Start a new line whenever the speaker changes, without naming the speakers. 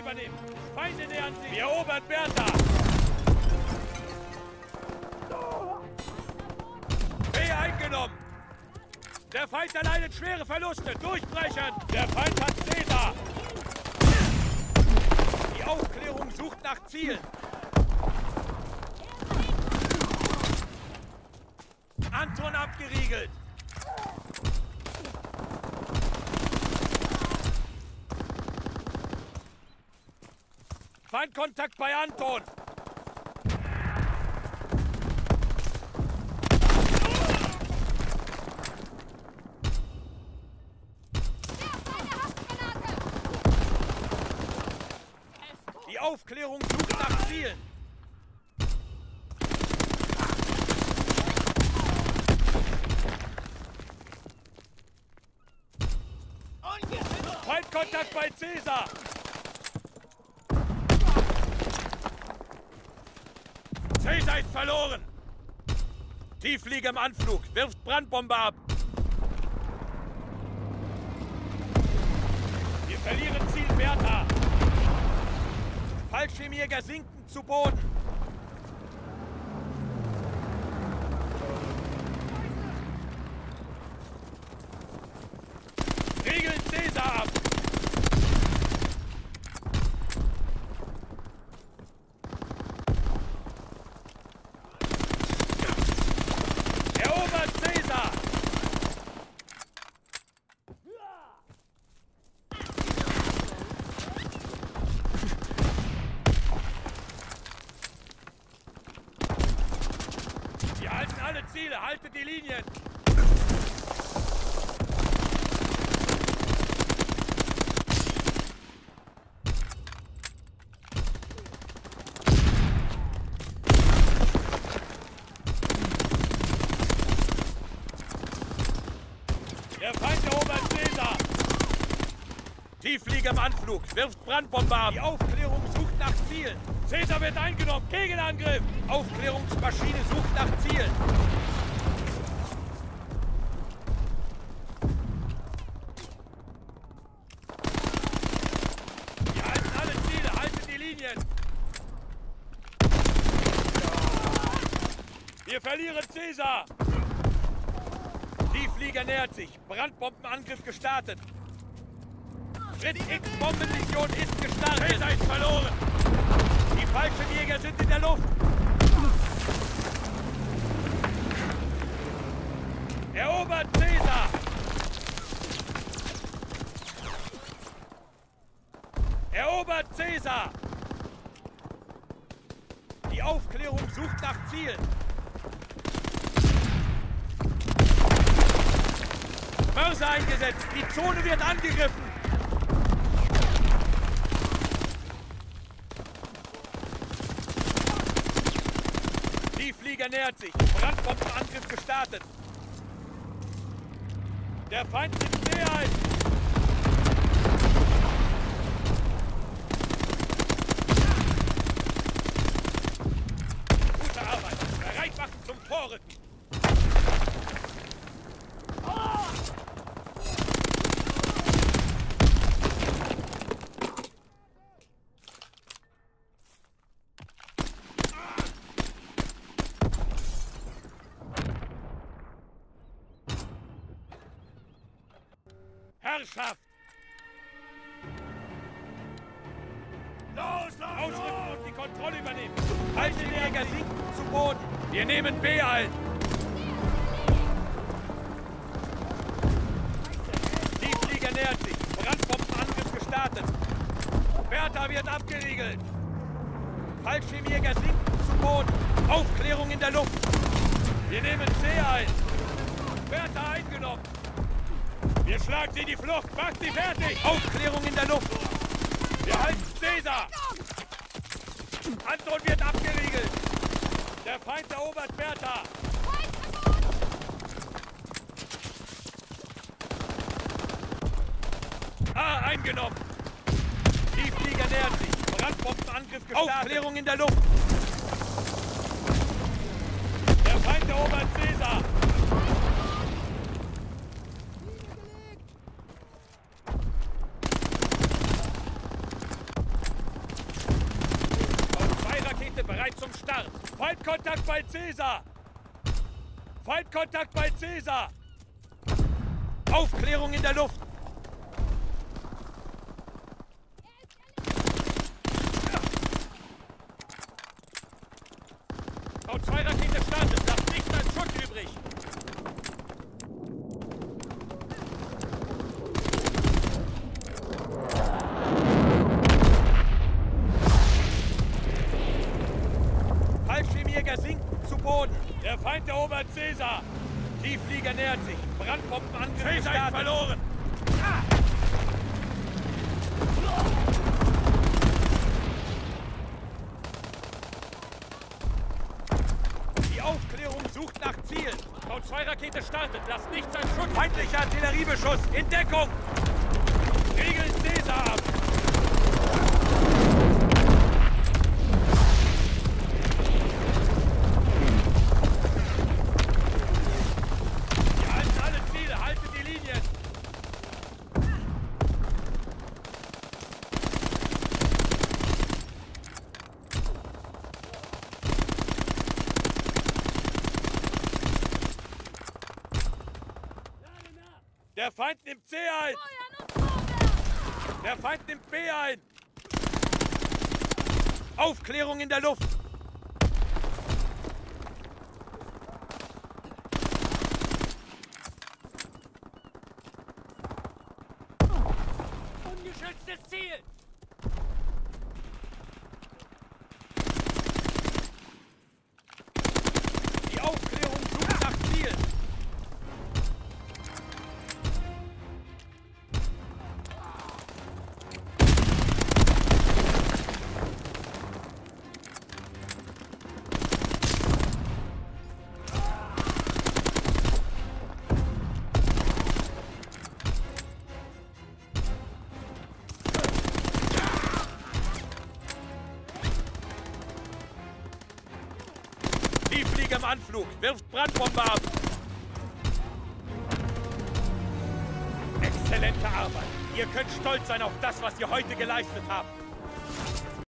übernehmen. Feinde nähern sich. Wir erobern Bertha. B eingenommen. Der Feind erleidet schwere Verluste. Durchbrechen. Der Feind hat Caesar. Die Aufklärung sucht nach Zielen. Anton abgeriegelt. Feindkontakt bei Anton. Die Aufklärung sucht nach Zielen. Feindkontakt bei Caesar. Caesar ist verloren. Tiefflieger im Anflug. Wirft Brandbombe ab. Wir verlieren Ziel Bertha. Fallschirmjäger sinken zu Boden. Riegeln Caesar ab. Erobert Caesar. Wir halten alle Ziele, haltet die Linien. Der Feind erobert Caesar. Tiefflieger im Anflug. Wirft Brandbombe ab. Die Aufklärung sucht nach Zielen. Caesar wird eingenommen. Gegenangriff. Aufklärungsmaschine sucht nach Zielen. Wir halten alle Ziele. Haltet die Linien. Wir verlieren Caesar. Tiefflieger nähert sich. Brandbombenangriff gestartet. Schritt X-Bombenmission ist gestartet. Caesar ist verloren. Die Fallschirmjäger sind in der Luft. Erobert Caesar. Erobert Caesar. Die Aufklärung sucht nach Zielen. Mörser eingesetzt. Die Zone wird angegriffen. Tiefflieger nähert sich. Brandbombenangriff gestartet. Der Feind nimmt näher ein. Gute Arbeit. Bereit machen zum Vorrücken. Herrschaft! Los! Ausrücken und die Kontrolle übernehmen! Fallschirmjäger sinken zu Boden! Wir nehmen B ein! Tiefflieger nähert sich! Brandbombenangriff gestartet! Bertha wird abgeriegelt! Fallschirmjäger sinken zu Boden! Aufklärung in der Luft! Wir nehmen C ein! Bertha eingenommen! Wir schlagen sie die Flucht! Macht sie fertig! Aufklärung in der Luft! Wir halten Caesar! Anton wird abgeriegelt! Der Feind erobert Bertha! A eingenommen! Tiefflieger nähert sich! Brandbombenangriff gestartet! Aufklärung in der Luft! Der Feind erobert Caesar! Feindkontakt bei Caesar! Feindkontakt bei Caesar! Aufklärung in der Luft! V2-Rakete startet, lasst nichts als Schutt übrig! Fallschirmjäger sinkt zu Boden. Der Feind erobert Caesar. Tiefflieger nähert sich. Brandbombenangriff Caesar ist verloren. Die Aufklärung sucht nach Zielen. V2-Rakete startet. Lasst nichts als Schutt. Feindlicher Artilleriebeschuss. In Deckung. Riegeln Caesar ab. Der Feind nimmt C ein! Der Feind nimmt B ein! Aufklärung in der Luft! Ungeschütztes Ziel! Die Aufklärung sucht nach Zielen! Tiefflieger im Anflug, wirft Brandbombe ab. Exzellente Arbeit. Ihr könnt stolz sein auf das, was ihr heute geleistet habt.